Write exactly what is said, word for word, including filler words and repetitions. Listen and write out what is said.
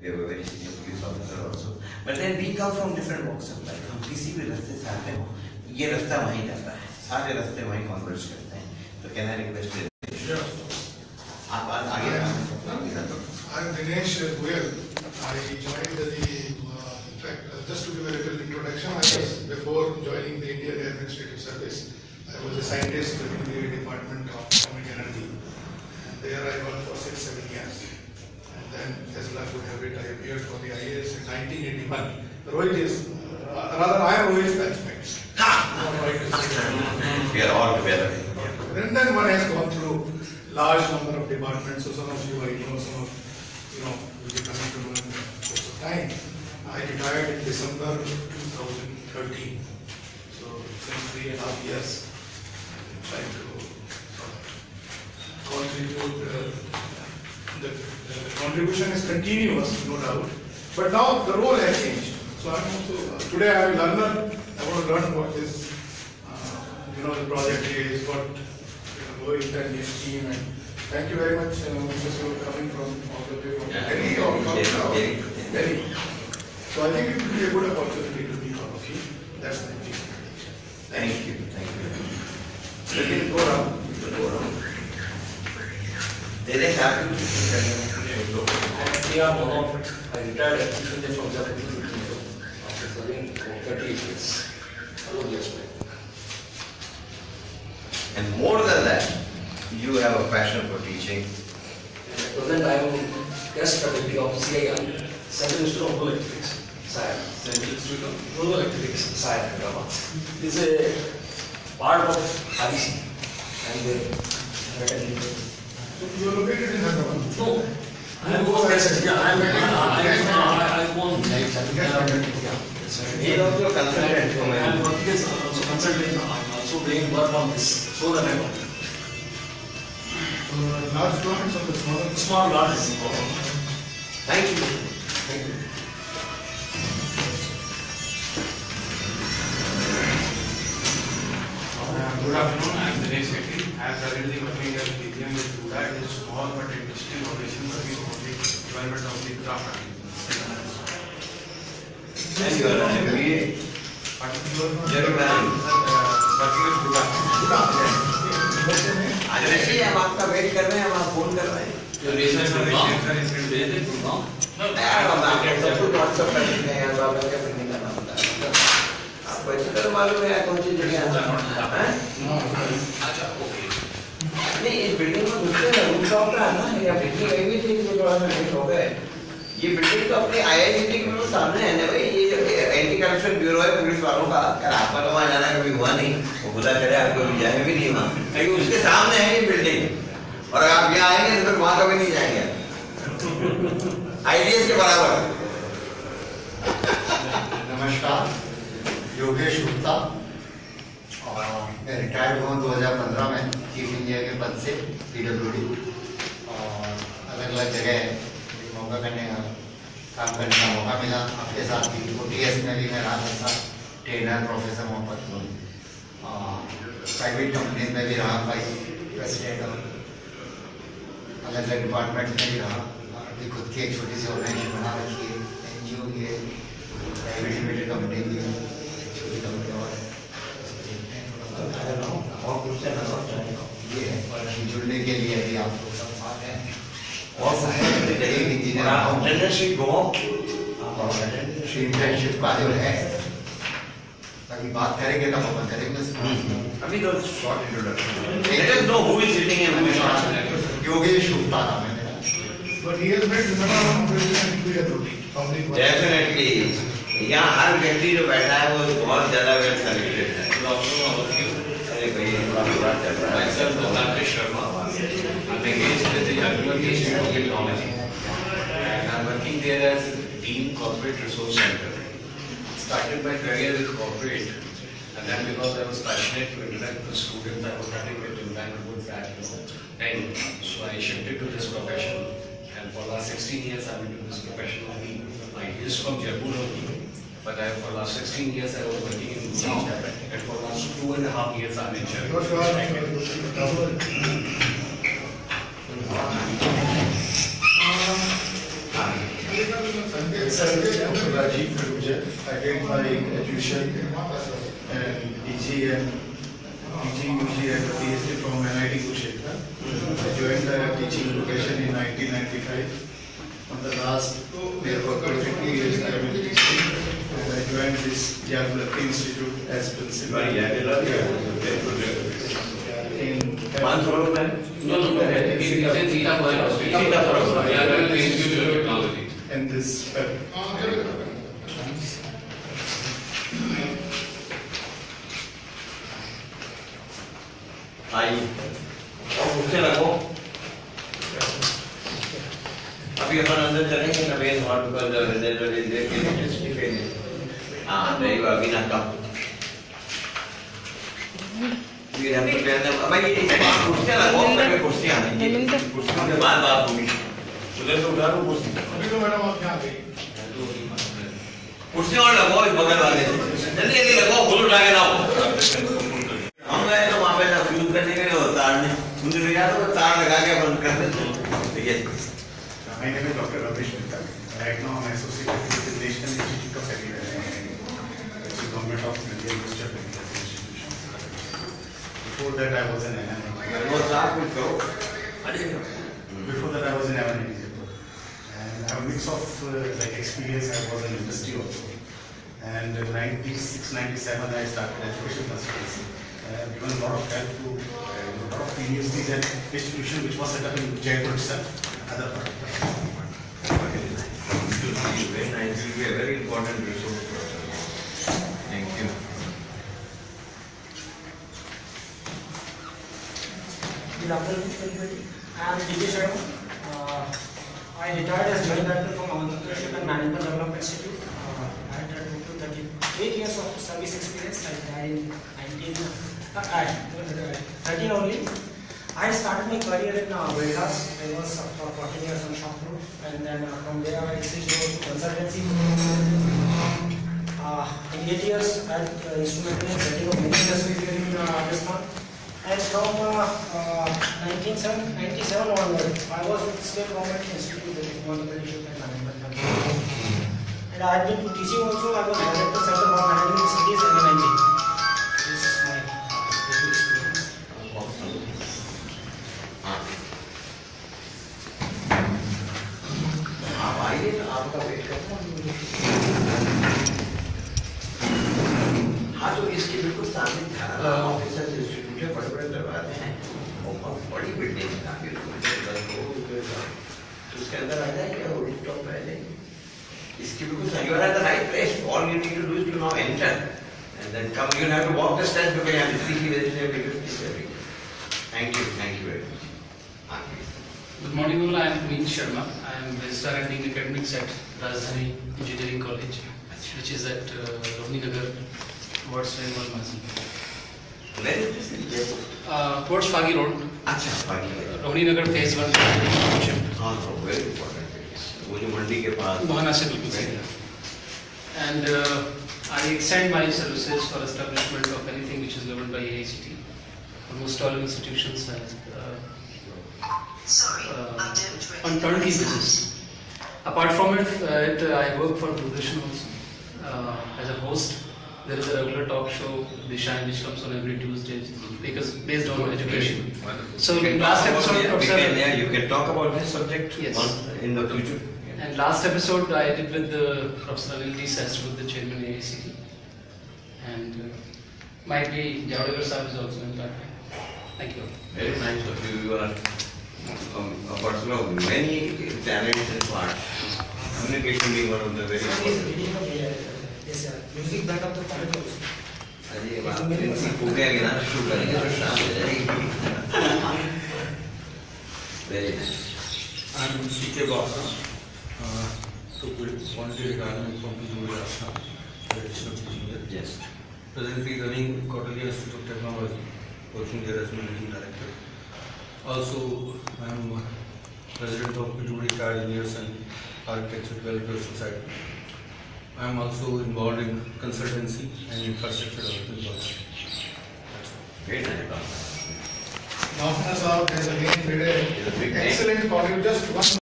We have a very senior police officer also. But then we come from different walks of life. हम किसी भी रास्ते से आते हो, ये रास्ता वहीं जाता है, सारे रास्ते वहीं कॉन्वर्ज करते हैं. तो can I request you? आप आज आगे. I'm Dinesh Goyal. I joined the, uh, in fact, uh, just to give a little introduction, I was, before joining the Indian Administrative Service, I was a scientist in the Department of Atomic Energy. And there I worked for six, seven years. And then, as luck would have it, I appeared for the I A S in nineteen eighty-one. Rohit is, uh, rather I am Rohit's batchmate. We are all together. And then one has gone through large number of departments, so some of you I know, some of you know, will be coming to know in the course of time. I retired in December two thousand thirteen. So since three and a half years, I'm trying to contribute. Uh, the, the contribution is continuous, no doubt. But now the role has changed. So I'm also, uh, today I am a learner. I want to learn what this, uh, you know, the project is, what Rohit and his team, and thank you very much, uh, Mister for coming from all the way from Delhi or Delhi. So I think it will be a good opportunity to meet all of you. That's my big prediction. Thank you. Thank you. Let me go around. Go around. They didn't have to. Yeah, no, I retired from Jaipur after serving thirty years. And more than that, you have a passion for teaching. At present, I am guest faculty of C I R, Central Institute of Rural Electrics, S I R. Central Institute of Rural Electrics, S I R. This is a part of I C C and the So you are located in Hyderabad? No, I am one guest. Yeah, I am. I am one guest faculty. He is also a consultant for me. I am also consultant. I am also doing work on this solar network. So large plants or the smaller? Small large. Thank you. Thank you. Good afternoon, I am Dinesh Sethi. I am currently working as P M with Duda. It is small but interesting operation working on the development of the craft. And you are an M B A. Jerry Manning. Working with Duda. आज वैसे ही हम आपका wait कर रहे हैं, हम आप phone कर रहे हैं. जो रिसर्च सर्विसेज का इंस्टीट्यूट भेज दे तुम ना. यार हम आपको सब कुछ व्हाट्सएप कर देते हैं, हम आपका क्या फिर नहीं करना होता है. आपको अच्छी तरह मालूम है कौन सी जगह है. अच्छा ओके. नहीं इस बिल्डिंग में घुसते हैं रूम टॉप पे आना है या बिल्डिंग कहीं भी थी तो थोड़ा सा लेट हो गए. ये बिल्डिंग तो अपने आई आई सी टी के बिल्कुल सामने है ना भाई. ये जो एंटी करप्शन ब्यूरो है पुलिस वालों का. यार आपका तो वहाँ जाना कभी हुआ नहीं, वो खुदा करे आपको भी जाए भी नहीं वहाँ, लेकिन उसके सामने है ये बिल्डिंग. और अगर आप यहाँ आएंगे तो फिर वहाँ कभी नहीं जाएंगे. आई डी एस के बराबर. नमस्कार, योगेश गुप्ता और मैं रिटायर्ड हुआ दो हज़ार पंद्रह में चीफ इंजीनियर के पद से पी डब्ल्यू डी. और अलग अलग जगह मौका करने का काम करने का मौका मिला. आपके साथ भी ओ टी एस में भी मैं रहा था, ट्रेनर प्रोफेसर वहाँ पर हूँ. प्राइवेट कंपनीज में भी रहा, वाइस प्रेसिडेंट और अलग अलग डिपार्टमेंट में भी रहा. अभी खुद की एक छोटी सी ऑर्गेनाइजेशन बना रखी है, एन जी ओ की है, प्राइवेट लिमिटेड कंपनी भी है, छोटी कंपनी और ये है. जुड़ने के लिए अभी आप लोग सब साथ हैं. और इंटर्नशिप का जो है अभी बात करेंगे तब हम करेंगे. अभी तो short introduction. Let us know who is sitting in who is not. Yogesh Gupta नाम है मेरा. But he has made number of operations into a routine. Definitely यहाँ हर व्यक्ति जो बैठा है वो बहुत ज्यादा वेल कनेक्टेड है. अरे भाई थोड़ा बुरा चल रहा है. Myself, Rakesh Sharma. I'm engaged with the Inauguration of Technology, and I'm working there as Dean Corporate Resource Center. Started my career with corporate, and then because I was passionate to interact with students, I was starting with impact towards that, you know, and so I shifted to this profession. And for the last sixteen years, I'm into this profession only. I is from Jaipur only, but I, for the last sixteen years, I was working in Gujarat, and for the last two and a half years, I'm in Jaipur. Uh, Rajiv Kaluja. I did my education and P G and P G U G and PhD from N I T Kurukshetra. I joined the teaching profession in nineteen ninety-five. On the last nearly twenty years I have been teaching, and I joined this Jaipur Institute as principal. In No, no, no. He said Sita College. Sita College. We are going to Institute of Technology. in this uh, आई और उससे लगो अभी अपन अंदर चलेंगे ना main hall पर जब देर के लिए स्टीफन हाँ नहीं वो अभी ना कम ये हम तो कहते हैं अब ये कुर्सियाँ लगो करके कुर्सियाँ नहीं कुर्सियों के बाद बात होगी उधर से उठा लो कुर्सी अभी तो मैडम आप क्या गई कुर्सियाँ और लगो इस बगल वाले जल्दी जल्दी लगो फुल उठा के लाओ हम गए तो वहाँ पे ना फ्यूज करने के लिए तार ने मुझे ले जाता तो तार लगा के बंद कर देते ठीक है My name is Doctor Ramesh Mehta. Right now I'm associated with the National Institute of Agriculture, which is Government of India Ministry of Agriculture Institution. Before that I was in N M I. वो साफ कुछ करो Before that I was in N M I. And I have a mix of uh, like experience. I was in industry also. And in ninety-six ninety-seven I started education consultancy. I have given a lot of help to uh, a lot of universities and institutions which was set up in Jaipur itself. Other part. very nice will be a very important resource for us. Thank you Good afternoon everybody. I am D K Sharma. Uh, I retired as Joint Director from Entrepreneurship and Management Development Institute. Uh, I had a total thirty-eight years of service experience. I retired in nineteen, uh, thirteen only. I started my career in uh, Vedas. I was uh, for fourteen years on shop floor, and then uh, from there I switched over to consultancy. Uh, in eight years, I had uh, instrumental in setting up many industries here in uh, Rajasthan. And from uh, uh, nineteen ninety-seven onward, I was with State Government Institute of Entrepreneurship and Management. And I had been teaching also. I was Director Center for Management Cities in N I T. This is my uh, experience. आप आइए तो आपका wait करता हूँ हाँ तो इसके बिल्कुल सामने झालाना ऑफिसर्स इंस्टीट्यूट है बड़े बड़े दरवाजे हैं और बहुत बड़ी बिल्डिंग है काफी तो उसके अंदर आ जाएंगे और रूफटॉप पे आ जाएंगे इसके बिल्कुल you are at the right place all you need to do is to now enter and then come you have to walk the steps because I am इसी की वजह से video thank you thank you very much Good morning, all. I am Puneet Sharma. I am Registrar and Dean Academics at Rajasthan Engineering College, which is at uh, Rohini Nagar, towards Rainbow Mazi. Where is this in Jaipur? Uh, towards Fagi Road, अच्छा Fagi है Rohini Nagar Phase One. हाँ तो very important है वो जो मंडी के पास Mohana से बिल्कुल सही है. And uh, I extend my services for establishment of anything which is governed by A I C T. Almost all institutions have. Uh, Sorry, Uh, I don't on turnkey basis. Apart from it, uh, it uh, I work for Inauguration also uh, as a host. There is a regular talk show, Disha, which comes on every Tuesday, because based on education. So in last episode, yeah, we Professor, can, yeah, you can talk about this subject Yes. on, in the future. and last episode I did with the Professor Anil Sastry, with the chairman A I C T, and uh, might be Javadekar Sahib is also in that. Thank you. Very nice of you. You are um, a person of many talents and parts. Communication being one of the very important. Yes, sir. Music band of the college also. अरे बाप रे इसी फूके गिना शुरू करेंगे तो शाम हो जाएगी very nice I am C K Batra, uh, to quality regarding from Inauguration Rajasthan, traditional engineer. yes Presently running Quarterly Institute of Technology, working there as managing director. Also, I am president of Pituri Retired Engineers and Architecture Welfare Society. I am also involved in consultancy and infrastructure development projects. very nice Nafna Saab has again made It's a big an excellent contribution. Just one